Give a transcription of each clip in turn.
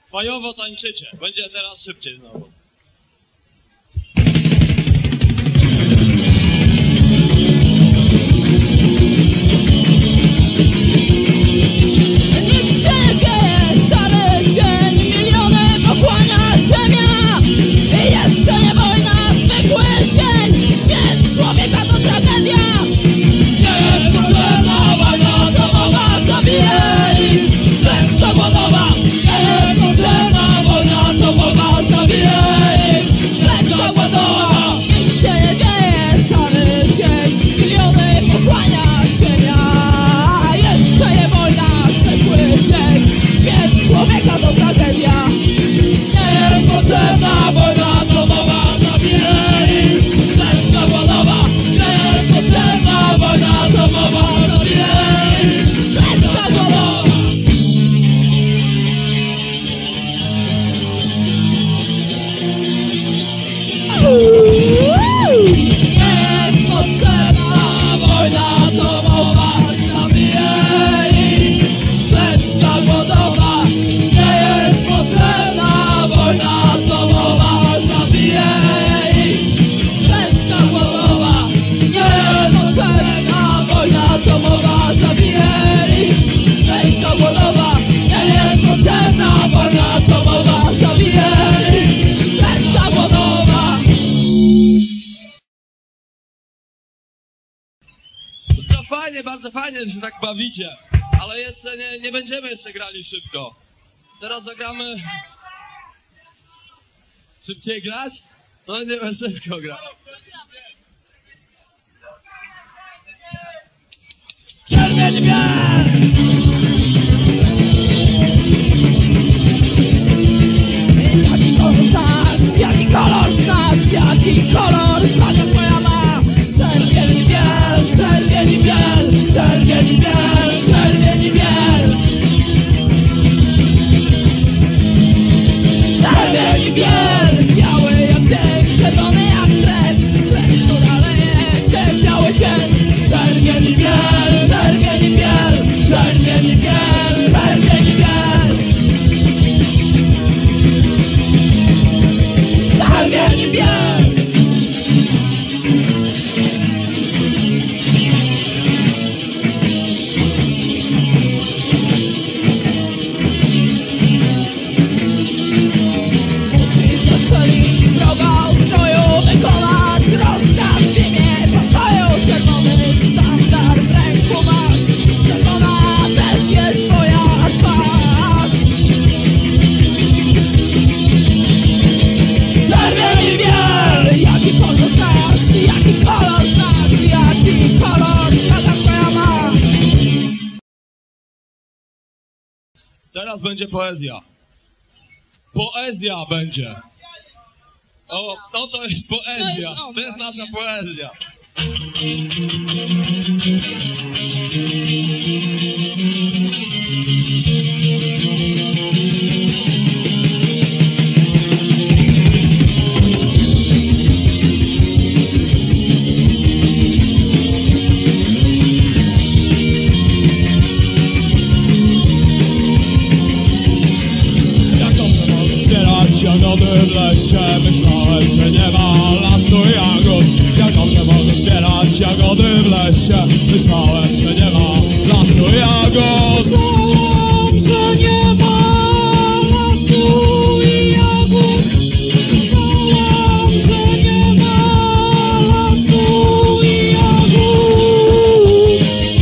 Fajowo tańczycie. Będzie teraz szybciej znowu. Nic się nie dzieje, szary dzień, miliony pochłania ziemia. I jeszcze nie wojna, zwykły dzień, śmierć człowieka to tragedia. Nie jest potrzebna wojna domowa, zabija ich, klęska głodowa. Nie jest potrzebna wojna domowa, zabija ich, klęska głodowa. Nic się nie dzieje, szary dzień, miliony pochłania ziemia. Jeszcze nie wojna, zwykły dzień, śmierć człowieka to tragedia. Nie jest potrzebna wojna domowa, zabija ich, klęska głodowa. Nie jest potrzebna wojna domowa, zabija ich, klęska głodowa. Nie jest potrzebna wojna domowa, zabija ich, klęska głodowa. Nie jest potrzebna wojna domowa, zabija ich, klęska głodowa. Nie jest potrzebna wojna domowa, zabija ich, klęska głodowa. Nie jest potrzebna wojna domowa, zabija ich, klęska głodowa. To fajnie, bardzo fajnie, że się tak bawicie. Ale jeszcze nie będziemy jeszcze grali szybko. Teraz zagramy... Szybciej grać? No nie będę szybko grać. Czerwień biel! Jaki kolor znasz, jaki kolor znasz, jaki kolor flaga twoja ma? Czerwień biel, czerwień biel, czerwień biel, czerwień biel. Czerwień biel, biały jak dzień, czerwony jak krew, krew, która leje się w biały dzień. Czerwień biel, czerwień biel, czerwień biel, czerwień biel. Czerwień biel. Musi zastrzelić wroga ustroju, wykonać rozkaz w imię pokoju. Czerwony sztandar w ręku masz, czerwona też jest twoja twarz. Czerwień biel, jaki kolor znasz, jaki kolor znasz, jaki kolor flaga twoja ma? Teraz będzie poezja. Poezja będzie. O, to jest poezja. To jest nasza poezja. Jak dobrze mogę zbierać jagody w lesie, myślałem, że nie ma lasu jagód. Jak dobrze mogę zbierać jagody w lesie, myślałem, że nie ma lasu jagód. Myślałem, że nie ma lasu i jagód. Myślałem, że nie ma lasu i jagód.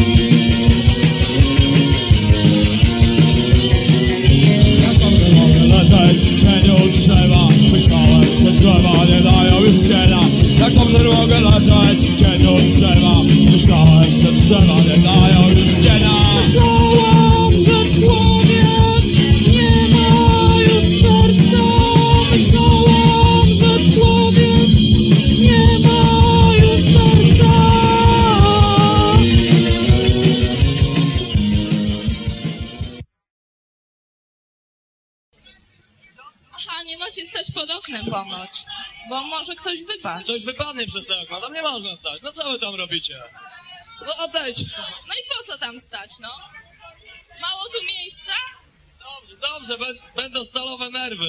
Jak dobrze mogę leżeć w cieniu drzewa, myślałem, że drzewa nie dają już cienia. Jak dobrze mogę leżeć w cieniu drzewa, myślałem, że drzewa nie dają już cienia. Myślałem, że człowiek nie ma już serca. Myślałem, że człowiek nie ma już serca. Aha, nie macie stać pod oknem ponoć, bo może ktoś wypaść. Ktoś wypadnie przez te okna, tam nie można stać. No co wy tam robicie? No odejdź. No i po co tam stać, no? Mało tu miejsca? Dobrze, dobrze. że będą stalowe nerwy.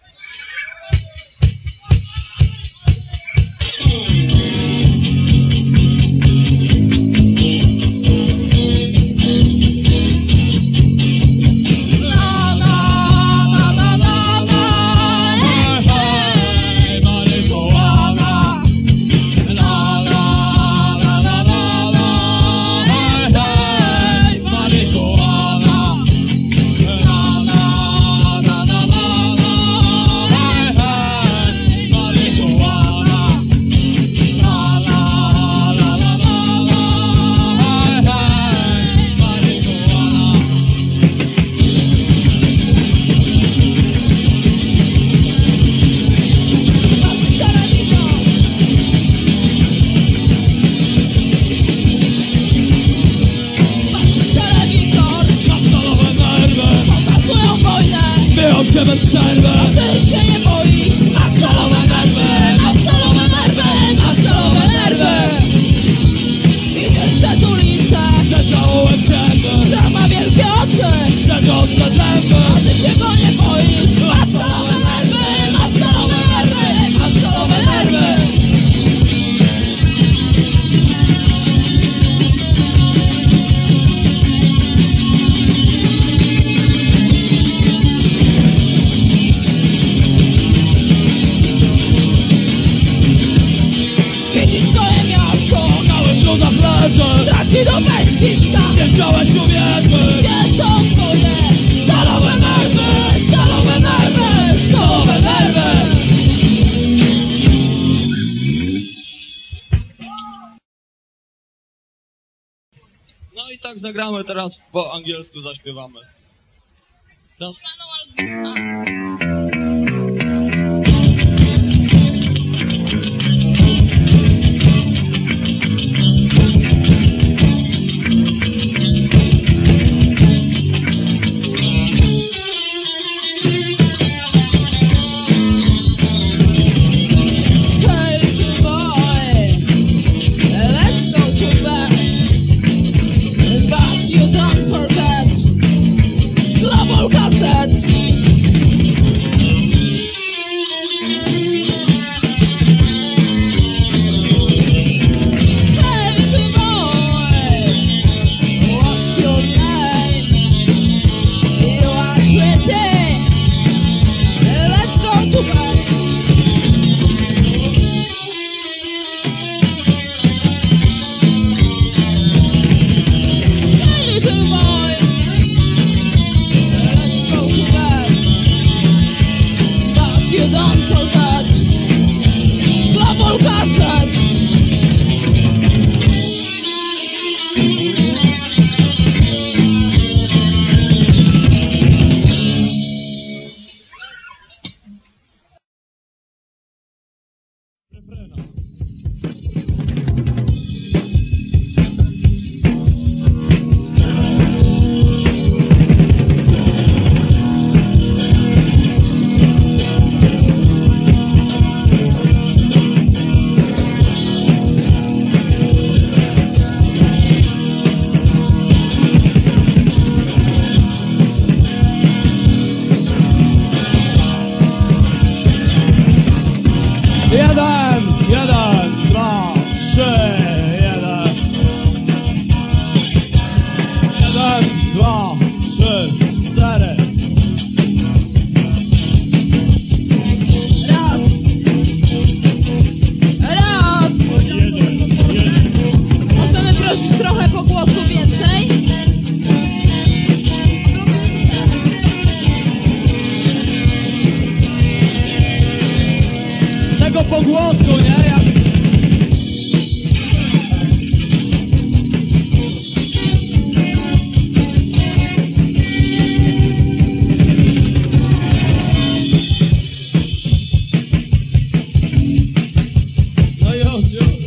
Się bez przerwy, a ty się nie boisz. Masz stalowe nerwy, masz stalowe nerwy, masz stalowe nerwy. Idziesz przez ulicę, że całułem ciemny, która ma wielkie oczy, przeglądne zęby, a ty się go nie boisz. Masz stalowe nerwy, masz stalowe nerwy, masz stalowe nerwy. strach ci dupę ściska. Nie chciałeś uwierzyć. Gdzie są twoje stalowe nerwy, stalowe nerwy, stalowe nerwy? No i tak zagramy teraz, po angielsku zaśpiewamy. Teraz... Po głosu, nie? No już.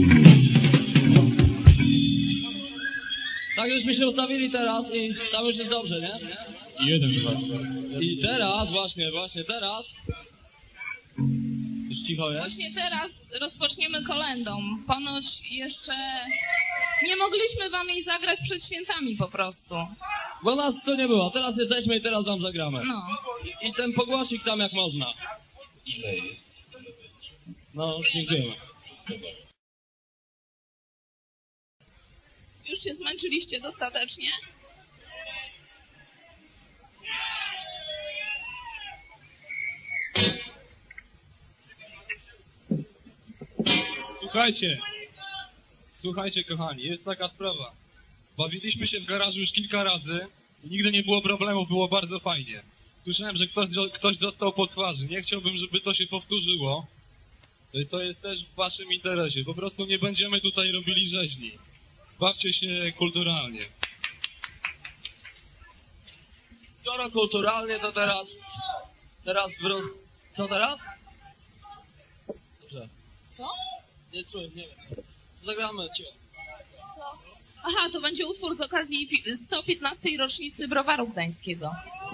Tak żeśmy się ustawili teraz i tam już jest dobrze, nie? 1, 2, 3. I teraz, właśnie teraz... Już cicho jest? Właśnie teraz rozpoczniemy kolędą. Ponoć jeszcze nie mogliśmy wam jej zagrać przed świętami po prostu. Bo nas to nie było. Teraz jesteśmy i teraz wam zagramy. No. I ten pogłosik tam jak można. Ile jest? No, dziękujemy. Już się zmęczyliście dostatecznie? Słuchajcie kochani, jest taka sprawa. Bawiliśmy się w garażu już kilka razy i nigdy nie było problemu, było bardzo fajnie. Słyszałem, że ktoś dostał po twarzy. Nie chciałbym, żeby to się powtórzyło. To jest też w waszym interesie. Po prostu nie będziemy tutaj robili rzeźni. Bawcie się kulturalnie. Skoro kulturalnie, to teraz... Co teraz? Dobrze. Co? Nie czuję, nie wiem. Zagramy cię. Aha, to będzie utwór z okazji 115. rocznicy Browaru Gdańskiego.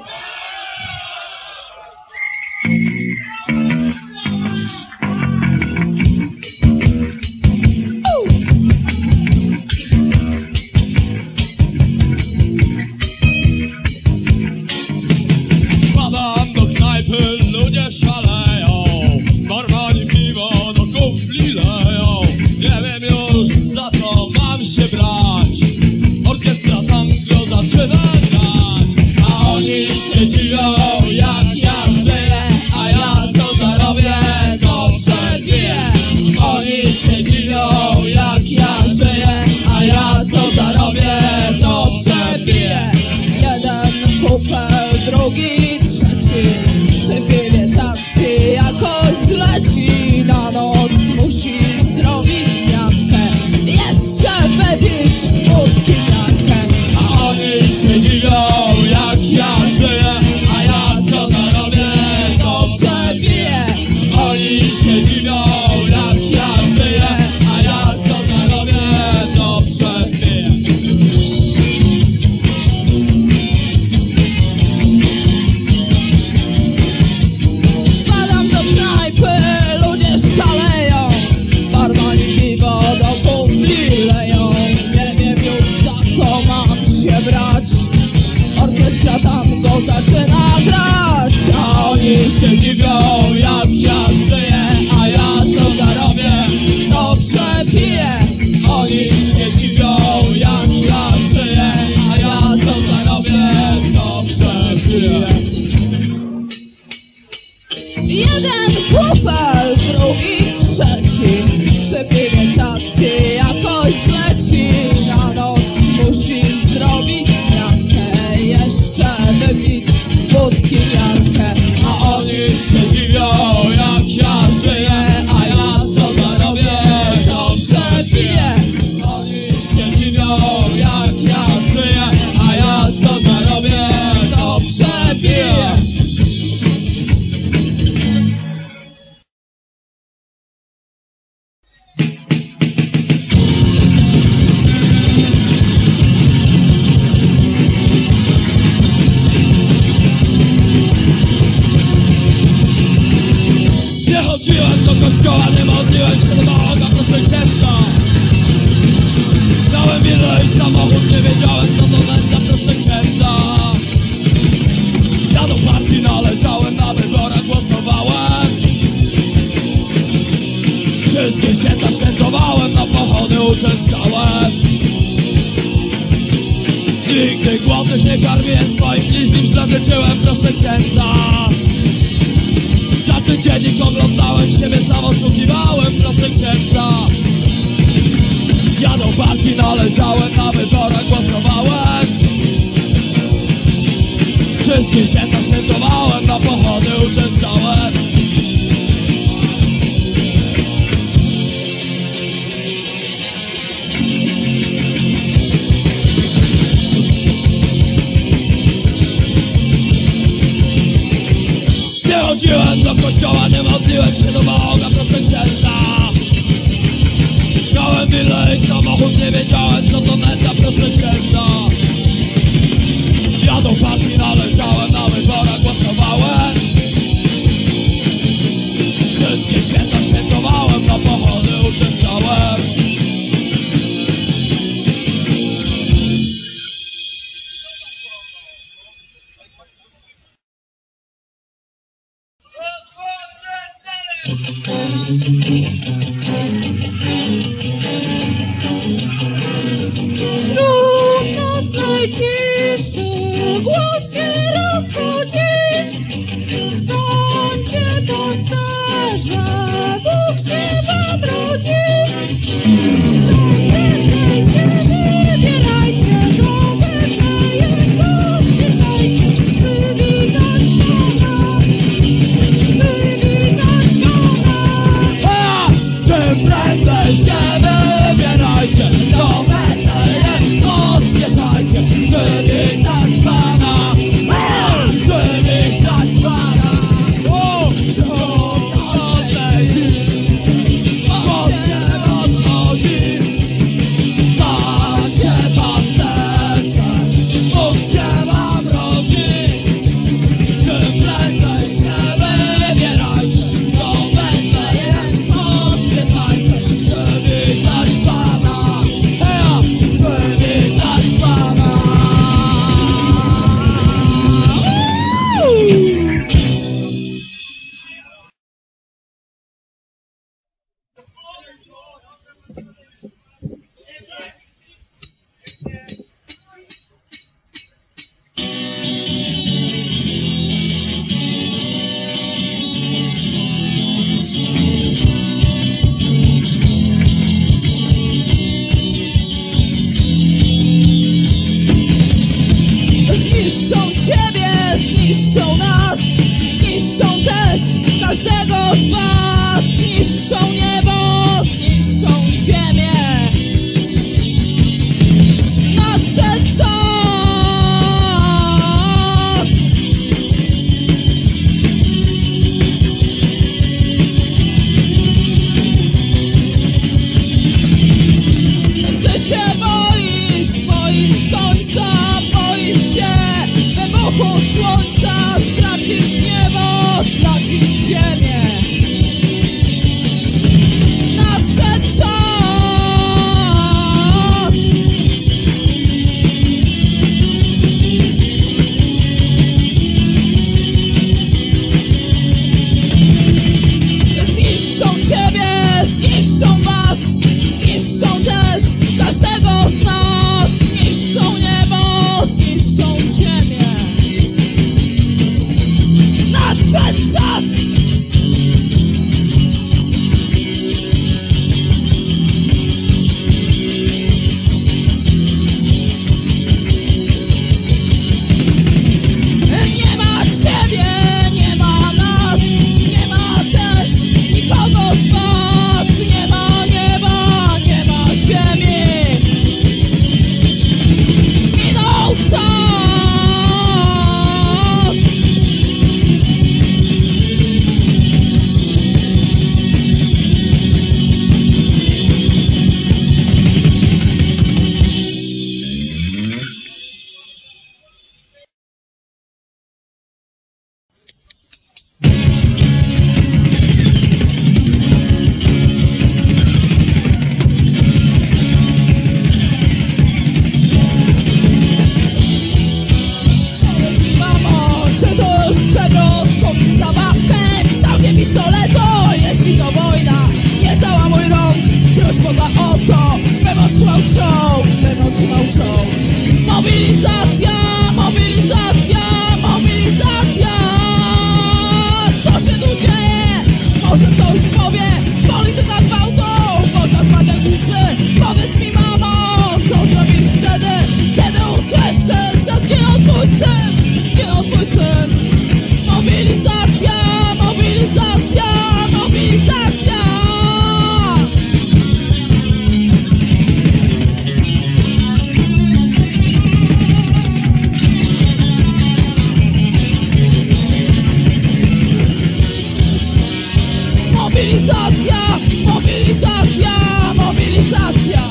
Wpadam do knajpy, ludzie szaleją. Barmani piwo do kufli leją. Nie wiem już za co mam się brać. Orkiestra tango zaczyna grać. A oni się dziwią jak ja żyję. A ja co zarobię to przebiję. Oni się dziwią jak ja żyję. A ja co zarobię to przebiję. Jeden kupel, drugi trzeci. Przy piwie czas ci jakoś zleci. Na noc musisz zrobić zmiankę. Jeszcze wypić wódki piankę. A oni się dziwią jak ja żyję. A ja co zarobię to przebiję. Oni się dziwią jak ja żyję. A ja co zarobię to przebiję. Wpadam do knajpy, ludzie szaleją. Barmani piwo do kufli leją. Nie wiem już za co mam się brać. Orkiestra tango zaczyna grać. A oni się dziwią jak ja żyję. A ja co zarobię to przebiję. Oni się dziwią jak ja żyję. A ja co zarobię to przebiję. Jeden kupel, drugi trzeci. Przy piwie czas ci jakoś zleci. Na noc musisz zrobić zmiankę. Jeszcze wypić wódki miarkę. A oni się dziwią jak ja żyję. A ja co zarobię to przebiję. Oni się dziwią jak ja żyję. A ja co zarobię to przebiję. Nie chodziłem do kościoła, nie modliłem się do Boga, proszę księdza. Miałem willę i samochód, nie wiedziałem co to nędza, proszę księdza. Ja do partii należałem, na wyborach głosowałem. Wszystkie święta świętowałem, na pochody uczęszczałem. Nigdy głodnych nie karmiłem, swoim bliźnim źle życzyłem, proszę księdza. Każdy dziennik oglądałem, siebie sam oszukiwałem, proszę księdza. Ja do partii należałem, na wyborach głosowałem. Wszystkie święta świętowałem, na pochody uczęszczałem. Nie chodziłem do kościoła, nie modliłem się do Boga, proszę księdza. Miałem willę i samochód, nie wiedziałem co to nędza, proszę księdza. Ja do partii należałem, na wyborach głosowałem. Wszystkie święta świętowałem, na pochody uczęszczałem. Wśród nocnej ciszy głos się rozchodzi. Wstańcie pasterze, Bóg się wam rodzi. Czym prędzej się wybierajcie do Betlejem, pospieszajcie przywitać Pana. Przywitać Pana. Czym prędzej się wybierajcie do Betlejem, pospieszajcie przywitać Pana. Przywitać Pana. Wśród nocnej ciszy głos się rozchodzi. Wstańcie pasterze, Bóg się wam rodzi. Czym prędzej się wybierajcie do Betlejem, pospieszajcie przywitać Pana. Przywitać Pana. Zniszczą ciebie, zniszczą nas, zniszczą też każdego z was. Zniszczą niebo, zniszczą ziemię. Nadszedł czas. Ty się boisz końca, boisz się wybuchu słońca, stracisz niebo, stracisz ziemię. Nadszedł czas. Zniszczą ciebie, zniszczą was, zniszczą też każdego z nas. Zniszczą niebo, zniszczą ziemię. Nadszedł czas. Nie ma ciebie, nie ma nas, nie ma też nikogo z was. Nie ma nieba, nie ma ziemi. Minął czas. Mamo, czy to już przewrot? Kupił zabawkę, w kształcie pistoletu. Jeśli to wojna, nie załamuj rąk. Proś Boga o to, bym otrzymał czołg, bym otrzymał czołg. Mobilizacja, mobilizacja, mobilizacja. Co się tu dzieje? Może ktoś powie, polityka gwałtu, w oczach matek łzy. Powiedz mi, mamo, co zrobisz wtedy, kiedy usłyszysz, że zginął twój syn, zginął twój syn. Mobilizacja, mobilizacja, mobilizacja. Mobilizacja, mobilizacja, mobilizacja.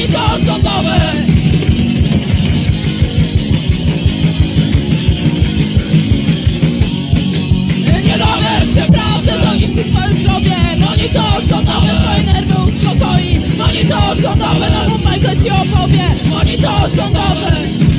monitor rządowy. Nie dowiesz się prawdy, to niszczy twoje zdrowie. Monitor rządowy twoje nerwy uspokoi. Monitor rządowy nową bajkę ci opowie. Monitor rządowy.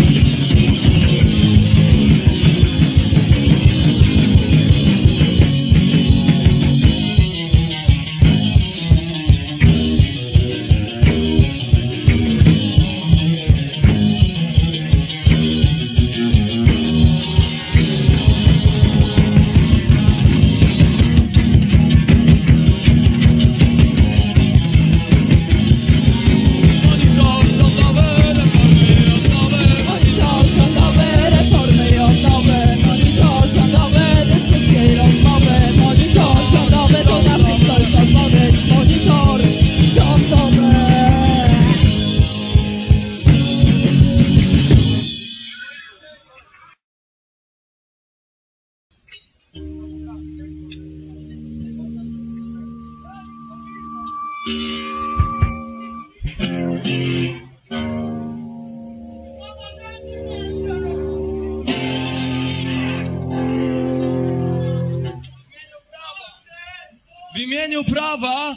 W imieniu prawa...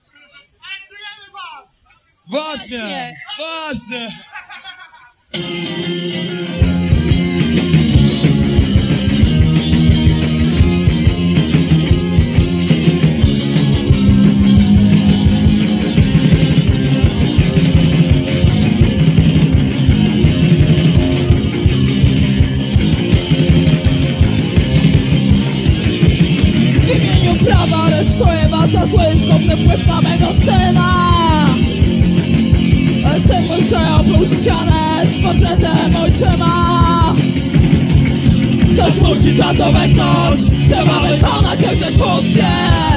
Właśnie, właśnie. Prawa aresztuję was za zły zgubny wpływ na mego syna. Syn mój przejął ścianę z portretem ojczyma. Ktoś musi za to weknąć, trzeba wykonać egzekucję.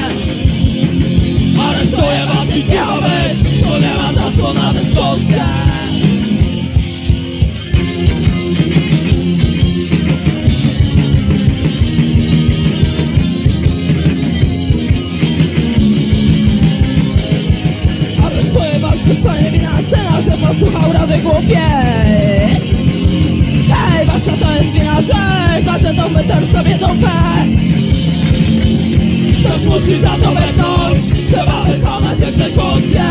Aresztuję was i cicho być, tu nie ma czasu na dyskusję. Stanie wina syna, że posłuchał rady głupiej. Hej, wasza to jest wina, że gazetą wytarł sobie dupę. Ktoś musi za to weknąć, trzeba wykonać egzekucję.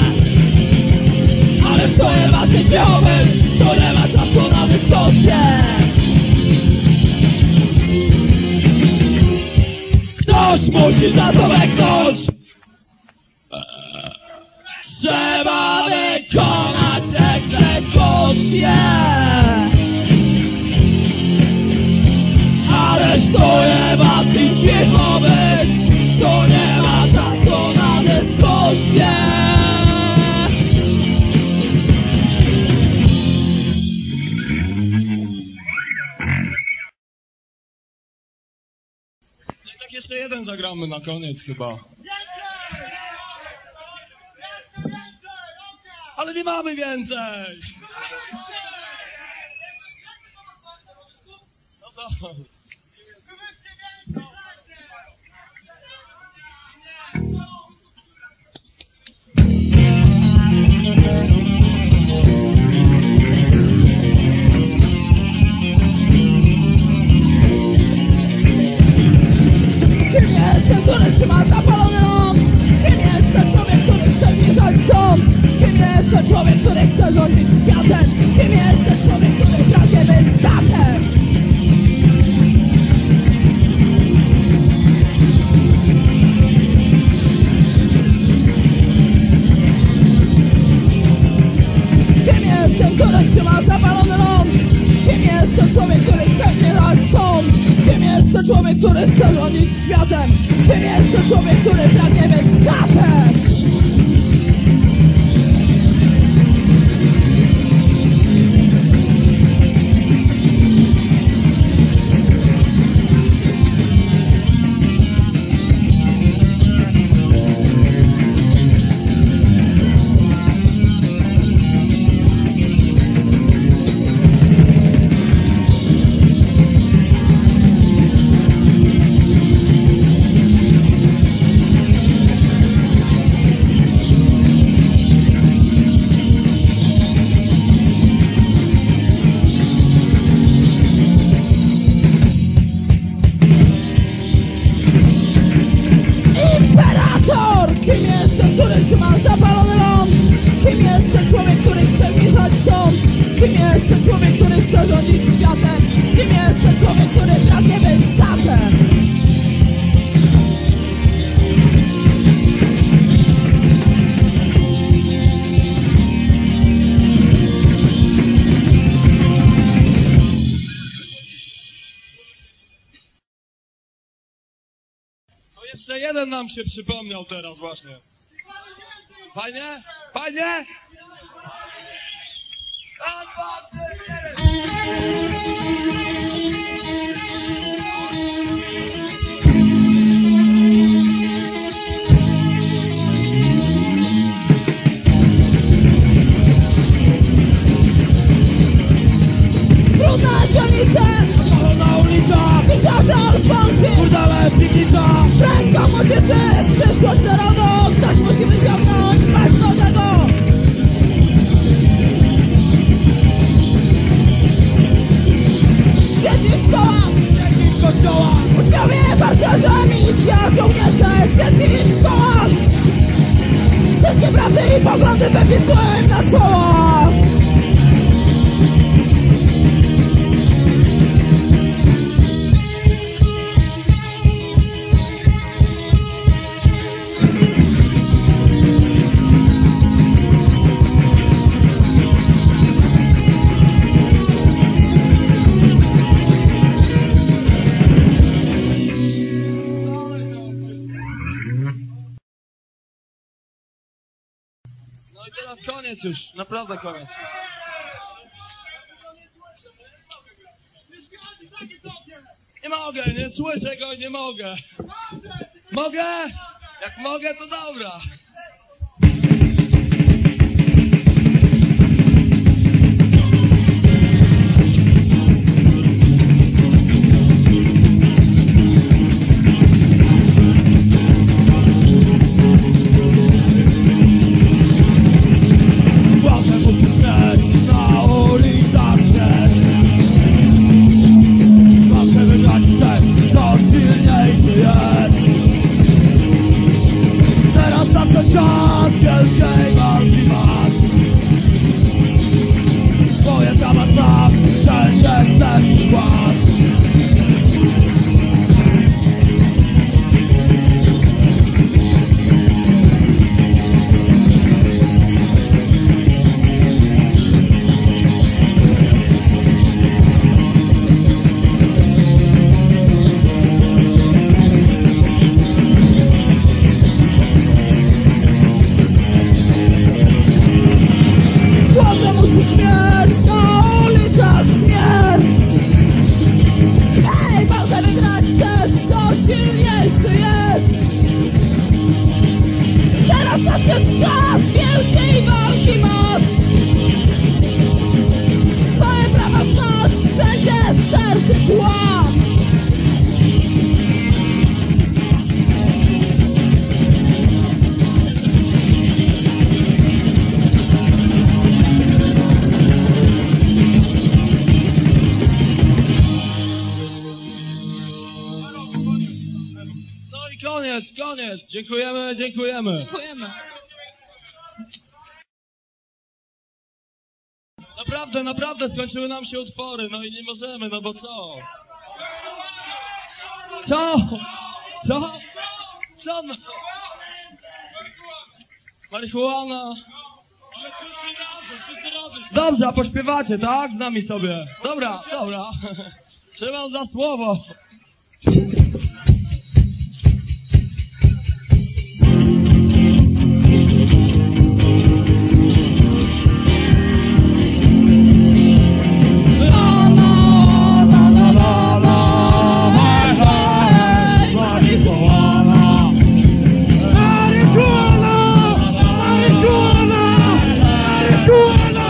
Aresztuję was i cicho być, tu nie ma czasu na dyskusję. Ktoś musi za to weknąć. Trzeba wykonać egzekucję. Aresztuję was i cicho być, tu nie ma czasu na dyskusję. No i tak jeszcze jeden zagramy na koniec chyba. Ale nie mamy więcej! No to... Czym jest ten, który trzyma zapalony ląd? Czym jest ten człowiek, który chce zmierzać sąd? Kim jest ten człowiek, który chce rządzić światem? Kim jest ten człowiek, który pragnie być katem? Kim jest ten, który trzyma zapalony ląd? Kim jest ten człowiek, który chce zmierzać sąd? Kim jest ten człowiek, który chce rządzić światem? Kim jest ten człowiek, który pragnie być katem? jest ten, który trzyma zapalony ląd? Kim jest ten człowiek, który chce mieszać sąd? Kim jest ten człowiek, który chce rządzić światem? Kim jest ten człowiek, który pragnie być katem? Jeszcze jeden nam się przypomniał teraz właśnie. Fajnie? Fajnie? Raz, dwa, trzy, cztery. Brudne dzielnice, Na ulicach, ciesiarze Alfonsi, burdele, piwnica. ręką młodzieży, przyszłość narodu. Ktoś musi wyciągnąć państwo tego. Dzieci w szkołach, Dzieci w kościołach, uczniowie, harcerze, milicja, żołnierze. Dzieci w szkołach, wszystkie prawdy i poglądy wypisują im na czoło. No i teraz koniec już, naprawdę koniec. Nie mogę, nie słyszę go, nie mogę. Mogę? Jak mogę, to dobra. Łatwe musi śmierć, na ulicach śmierć. Łatwe wygrać chce, to silniejszy jest. Teraz nadszedł czas wielkiej walki masz. Swoje prawa znasz, wszędzie ten głaz. Chłopca musi śmierć, na ulicach śmierć. Hej, walkę wygrać też, kto silniejszy jest. Teraz nadszedł czas wielkiej walki moc. Swoje prawa znasz, wszędzie sterty tła. No i koniec, koniec. Dziękujemy, dziękujemy. Dziękujemy. Naprawdę skończyły nam się utwory, no i nie możemy, no bo co? Co? Co? Co? No? Marihuana. Dobrze, a pośpiewacie, tak? Z nami sobie. Dobra, dobra. Trzymam za słowo.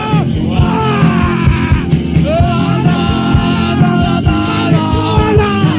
Marihuana!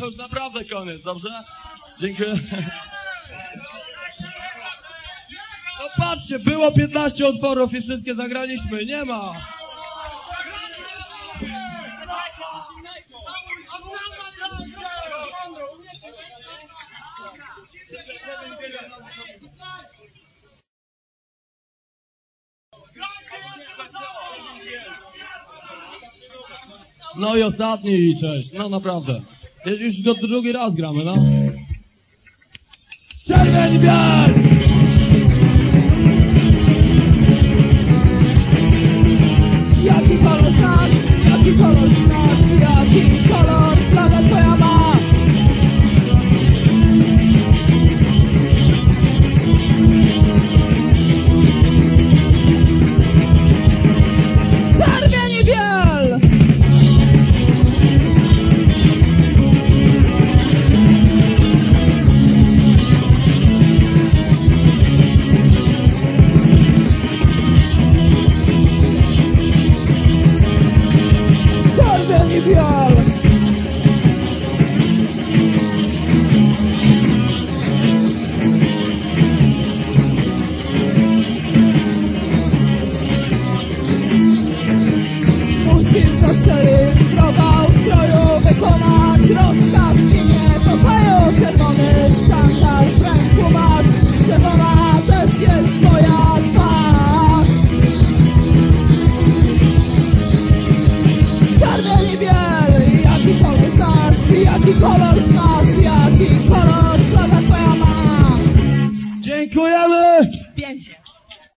to już naprawdę koniec, dobrze? Dziękuję. No patrzcie, było 15 utworów i wszystkie zagraliśmy, nie ma. No i ostatni, cześć. No naprawdę. Już go drugi raz gramy, no. Czerwień biel! Jaki kolor znasz? Jaki kolor znasz? Jaki kolor flaga twoja ma? Czerwień i biel! Czerwień i biel! Musisz zastrzelić wroga ustroju, wykonać rozkaz i niepokoju. Czerwony sztandar w ręku masz, czerwona też jest twoja twarz. Czerwień i biel, jaki kolor znasz? Jaki kolor znasz? Jaki kolor flaga twoja ma? Dziękujemy! Pięknie.